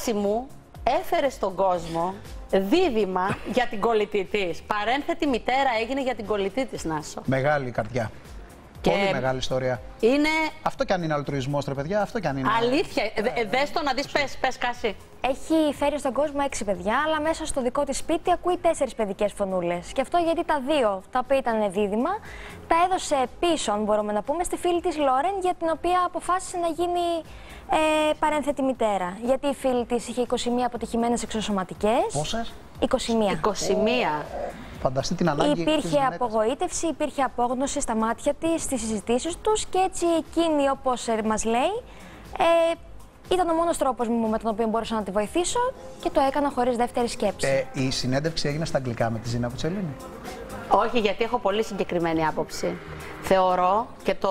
πράξη μου έφερε στον κόσμο δίδυμα για την κολλητή της. Παρένθετη μητέρα έγινε για την κολλητή της, Νάσο. Μεγάλη καρδιά. Και πολύ μεγάλη ιστορία. Είναι... Αυτό κι αν είναι αλτρουισμός, ρε παιδιά, αυτό κι αν είναι. Αλήθεια. Δες το να δεις, πες Κάση. Έχει φέρει στον κόσμο 6 παιδιά, αλλά μέσα στο δικό της σπίτι ακούει 4 παιδικές φωνούλες. Και αυτό γιατί τα 2, τα οποία ήταν δίδυμα, τα έδωσε πίσω, αν μπορούμε να πούμε, στη φίλη της Λόρεν, για την οποία αποφάσισε να γίνει παρένθετη μητέρα. Γιατί η φίλη της είχε 21 αποτυχημένες εξωσωματικές. Πόσες? 21. Φανταστεί την ανάγκη. Υπήρχε απογοήτευση, υπήρχε απόγνωση στα μάτια της, στις συζητήσεις τους και έτσι εκείνη, όπως μας λέει, ήταν ο μόνος τρόπος με τον οποίο μπορούσα να τη βοηθήσω και το έκανα χωρίς δεύτερη σκέψη. Η συνέντευξη έγινε στα αγγλικά με τη Ζήνα Βουτσελίνη? Όχι, γιατί έχω πολύ συγκεκριμένη άποψη. Θεωρώ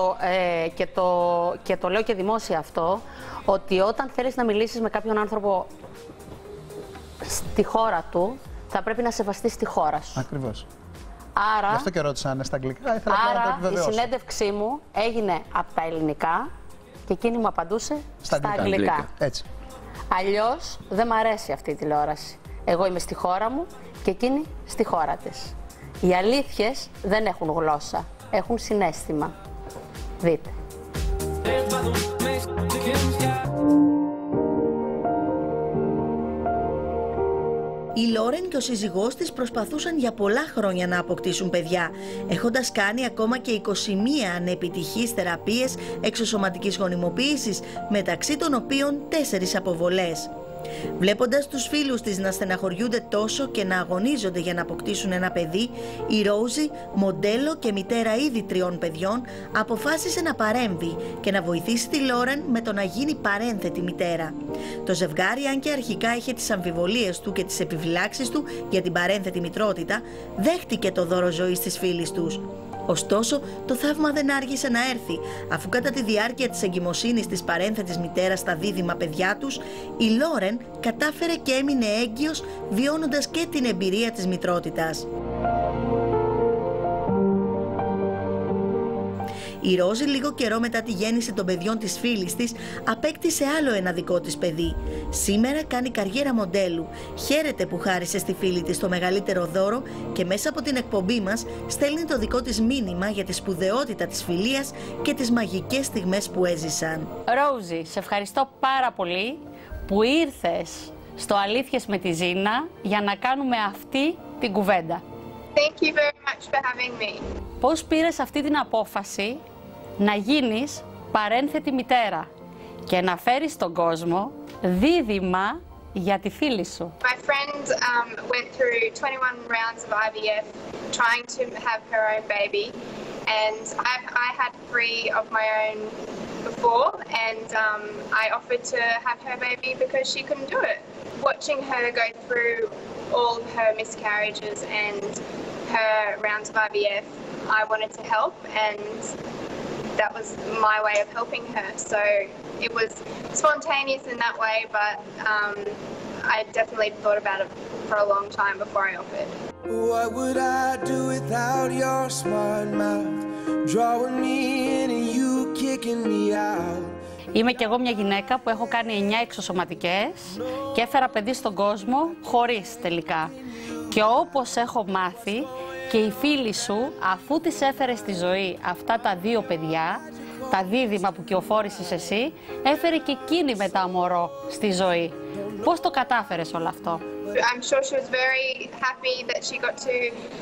και το λέω και δημόσια αυτό, ότι όταν θέλεις να μιλήσεις με κάποιον άνθρωπο στη χώρα του, θα πρέπει να σεβαστείς τη χώρα σου. Ακριβώς. Άρα, γι' αυτό και ρώτησα αν είναι στα αγγλικά. Άρα η συνέντευξή μου έγινε από τα ελληνικά και εκείνη μου απαντούσε στα αγγλικά. Έτσι. Αλλιώς δεν μ' αρέσει αυτή η τηλεόραση. Εγώ είμαι στη χώρα μου και εκείνη στη χώρα της. Οι αλήθειες δεν έχουν γλώσσα, έχουν συναίσθημα. Δείτε. Η Λόρεν και ο σύζυγός της προσπαθούσαν για πολλά χρόνια να αποκτήσουν παιδιά, έχοντας κάνει ακόμα και 21 ανεπιτυχείς θεραπείες εξωσωματικής γονιμοποίησης, μεταξύ των οποίων 4 αποβολές. Βλέποντας τους φίλους της να στεναχωριούνται τόσο και να αγωνίζονται για να αποκτήσουν ένα παιδί, η Ρόουζι, μοντέλο και μητέρα ήδη 3 παιδιών, αποφάσισε να παρέμβει και να βοηθήσει τη Λόρεν με το να γίνει παρένθετη μητέρα. Το ζευγάρι, αν και αρχικά είχε τις αμφιβολίες του και τις επιφυλάξεις του για την παρένθετη μητρότητα, δέχτηκε το δώρο ζωής της φίλης τους. Ωστόσο, το θαύμα δεν άργησε να έρθει, αφού κατά τη διάρκεια της εγκυμοσύνης της παρένθετης μητέρας στα δίδυμα παιδιά τους, η Λόρεν κατάφερε και έμεινε έγκυος, βιώνοντας και την εμπειρία της μητρότητας. Η Ρόζι, λίγο καιρό μετά τη γέννηση των παιδιών της φίλης της, απέκτησε άλλο ένα δικό της παιδί. Σήμερα κάνει καριέρα μοντέλου. Χαίρεται που χάρισε στη φίλη της το μεγαλύτερο δώρο και μέσα από την εκπομπή μας στέλνει το δικό της μήνυμα για τη σπουδαιότητα της φιλίας και τις μαγικές στιγμές που έζησαν. Ρόζι, σε ευχαριστώ πάρα πολύ που ήρθες στο Αλήθειες με τη Ζήνα για να κάνουμε αυτή την κουβέντα. Thank you very much for having me. Πώς πήρες αυτή την απόφαση να γίνεις παρένθετη μητέρα και να φέρεις στον κόσμο δίδυμα για τη φίλη σου? My friend went through 21 rounds of IVF trying to have her own baby, and I had 3 of my own before, and I offered to have her baby because she couldn't do it. Watching her go through all of her miscarriages and her rounds of IVF, I wanted to help, and that was my way of helping her. So it was spontaneous in that way, but I definitely thought about it for a long time before I offered. What would I do without your smart mouth, drawing me in and you kicking me out? Είμαι κι εγώ μια γυναίκα που έχω κάνει 9 εξωσωματικές και έφερα παιδί στον κόσμο χωρίς τελικά. Και όπως έχω μάθει, και η φίλη σου, αφού της έφερε στη ζωή αυτά τα 2 παιδιά, τα δίδυμα που κυοφόρησες εσύ, έφερε και εκείνη μετά μωρό στη ζωή. Πώς το κατάφερες όλο αυτό? I'm sure she was very happy that she got to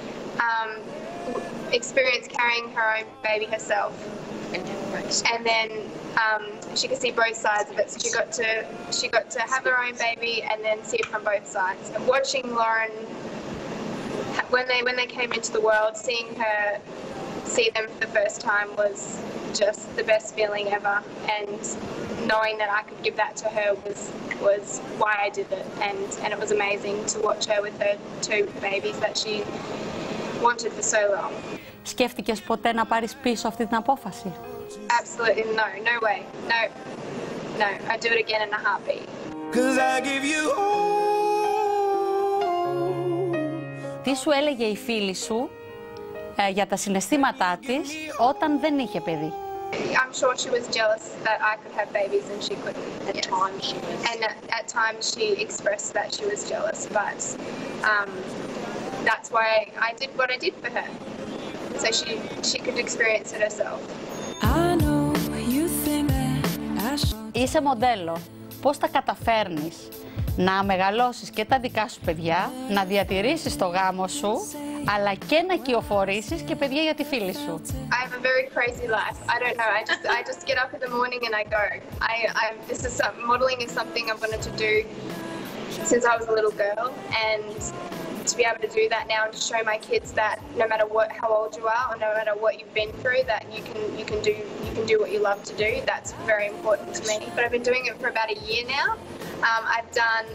experience carrying her own baby herself. And then she could see both sides of it. So she got to have her own baby and then see it from both sides. And watching Lauren, when they came into the world, seeing her see them for the first time was just the best feeling ever. And knowing that I could give that to her was why I did it. And it was amazing to watch her with her 2 babies that she wanted for so long. Σκέφτηκες ποτέ να πάρεις πίσω αυτή την απόφαση? Absolutely no, no way, no, I'd do it again in a heartbeat. 'Cause I give you all. Τι σου έλεγε η φίλη σου για τα συναισθήματά της όταν δεν είχε παιδί? I'm sure she was jealous that I could have babies and she couldn't. At times she was. And at times she expressed that she was jealous, but that's why I did what I did for her, so she could experience it herself. I know you think that I should. Είσαι μοντέλο. Πώς τα καταφέρνεις να μεγαλώσεις και τα δικά σου παιδιά, να διατηρήσεις το γάμο σου, αλλά και να κυοφορήσεις και παιδιά για τη φίλη σου? I have a very crazy life. I don't know. I just get up in the morning and I go. Modeling is something I've wanted to do since I was a little girl, and to be able to do that now and to show my kids that no matter how old you are or no matter what you've been through, that you can do what you love to do. That's very important to me. But I've been doing it for about a year now. I've done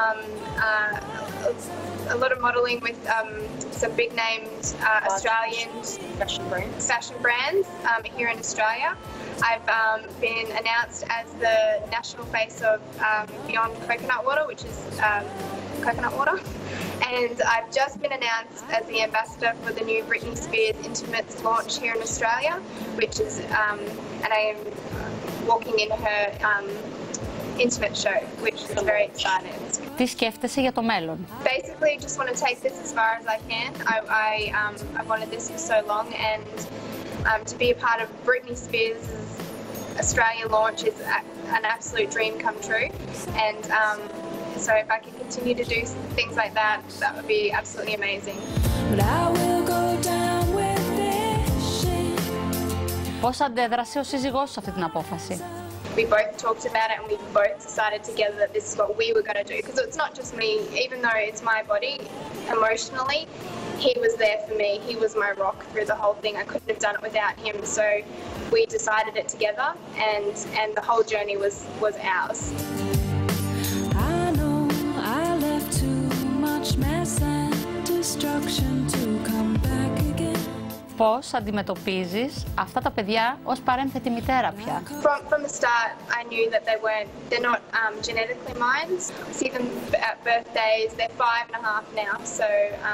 a lot of modelling with some big named Australian fashion brands here in Australia. I've been announced as the national face of Beyond Coconut Water, which is coconut water. And I've just been announced as the ambassador for the new Britney Spears Intimates launch here in Australia, which is, and I am walking in her intimate show, which is very exciting. Τι σκέφτεσαι για το μέλλον? Basically, just want to take this as far as I can. I wanted this for so long, and to be a part of Britney Spears' Australia launch is an absolute dream come true. And so if I can continue to do things like that, that would be absolutely amazing. But I will go down with this shit. Πώς αντέδρασε ο σύζυγός σε αυτή την απόφαση? We both talked about it and we both decided together that this is what we were going to do. Because it's not just me, even though it's my body, emotionally, he was there for me. He was my rock through the whole thing. I couldn't have done it without him. So we decided it together, and the whole journey was ours. I know I left too much mess and destruction to come back again. Πώς αντιμετωπίζεις αυτά τα παιδιά ως παρένθετη μητέρα πια? From the start, I knew that they're not genetically mine. I see them at birthdays. They're 5.5 now, so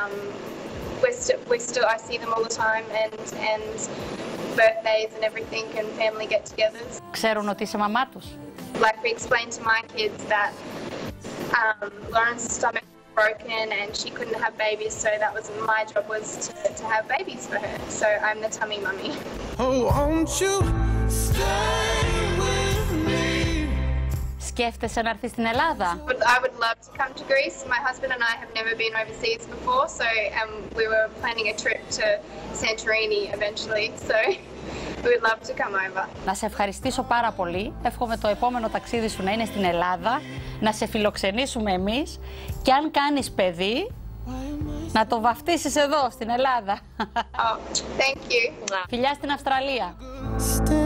I see them all the time, and birthdays and everything, and family get-togethers. Ξέρουν ότι είσαι μαμά τους? Like we explained to my kids that Lauren's stomach was broken and she couldn't have babies, so that was my job was to have babies for her. So I'm the tummy mummy. Oh, won't you stay with me? Σκέφτεσαι να έρθεις στην Ελλάδα? I would love to come to Greece. My husband and I have never been overseas before, so we were planning a trip to Santorini eventually. So we would love to come over. Να σε ευχαριστήσω πάρα πολύ. Εύχομαι το επόμενο ταξίδι σου να είναι στην Ελλάδα, να σε φιλοξενήσουμε εμείς και αν κάνεις παιδί, να το βαφτίσεις εδώ στην Ελλάδα. Oh, thank you. Φιλιά στην Αυστραλία. Stay